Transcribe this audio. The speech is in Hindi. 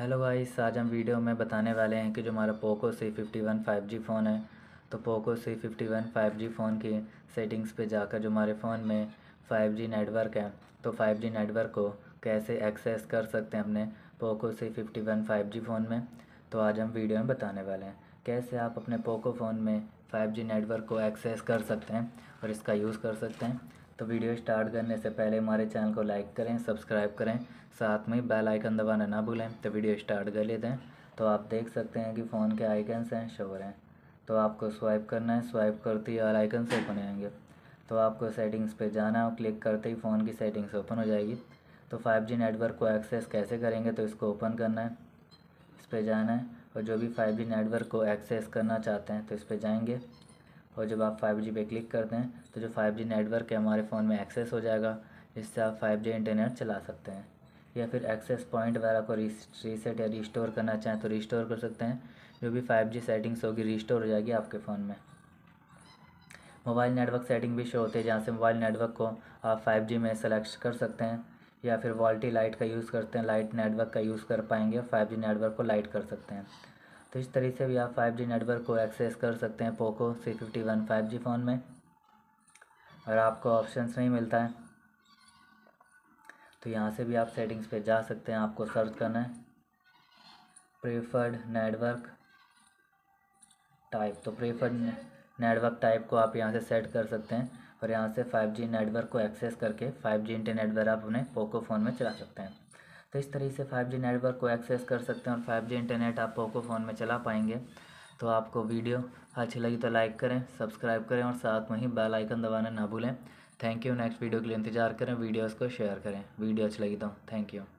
हेलो गाइस, आज हम वीडियो में बताने वाले हैं कि जो हमारा पोको C51 5G फ़ोन है, तो पोको C51 5G फ़ोन की सेटिंग्स पे जाकर जो हमारे फ़ोन में 5G नेटवर्क है, तो 5G नेटवर्क को कैसे एक्सेस कर सकते हैं अपने पोको C51 5G फ़ोन में। तो आज हम वीडियो में बताने वाले हैं कैसे आप अपने पोको फ़ोन में 5G नेटवर्क को एक्सेस कर सकते हैं और इसका यूज़ कर सकते हैं। तो वीडियो स्टार्ट करने से पहले हमारे चैनल को लाइक करें, सब्सक्राइब करें, साथ में बेल आइकन दबाना ना भूलें। तो वीडियो स्टार्ट कर लेते हैं। तो आप देख सकते हैं कि फ़ोन के आइकन्स हैं, शो हो रहे हैं। तो आपको स्वाइप करना है, स्वाइप करते ही और आइकन से ओपन आएंगे। तो आपको सेटिंग्स पे जाना है और क्लिक करते ही फ़ोन की सेटिंग्स ओपन हो जाएगी। तो 5G नेटवर्क को एक्सेस कैसे करेंगे, तो इसको ओपन करना है, इस पर जाना है और जो भी 5G नेटवर्क को एक्सेस करना चाहते हैं तो इस पर जाएंगे। और जब आप 5G पे क्लिक करते हैं तो जो 5G नेटवर्क है हमारे फ़ोन में एक्सेस हो जाएगा, जिससे आप 5G इंटरनेट चला सकते हैं। या फिर एक्सेस पॉइंट वगैरह को रीसेट या रिस्टोर करना चाहें तो रिस्टोर कर सकते हैं। जो भी 5G सेटिंग्स होगी रिस्टोर हो जाएगी आपके फ़ोन में। मोबाइल नेटवर्क सेटिंग भी शो होती है, जहाँ से मोबाइल नेटवर्क को आप 5G में सेलेक्ट कर सकते हैं। या फिर वॉल्टी लाइट का यूज़ करते हैं, लाइट नेटवर्क का यूज़ कर पाएंगे, 5G नेटवर्क को लाइट कर सकते हैं। तो इस तरीके से भी आप 5G नेटवर्क को एक्सेस कर सकते हैं पोको C51 5G फ़ोन में। और आपको ऑप्शंस नहीं मिलता है तो यहाँ से भी आप सेटिंग्स पे जा सकते हैं। आपको सर्च करना है प्रेफर्ड नेटवर्क टाइप। तो प्रेफर्ड नेटवर्क टाइप को आप यहाँ से सेट कर सकते हैं और यहाँ से 5G नेटवर्क को एक्सेस करके 5G इंटरनेट वगैरह आप अपने पोको फ़ोन में चला सकते हैं। तो इस तरीके से 5G नेटवर्क को एक्सेस कर सकते हैं और 5G इंटरनेट आप पोको फ़ोन में चला पाएंगे। तो आपको वीडियो अच्छी लगी तो लाइक करें, सब्सक्राइब करें और साथ में ही बेल आइकन दबाना ना भूलें। Thank you. नेक्स्ट वीडियो के लिए इंतज़ार करें, वीडियोज़ को शेयर करें। वीडियो अच्छी लगी तो थैंक यू।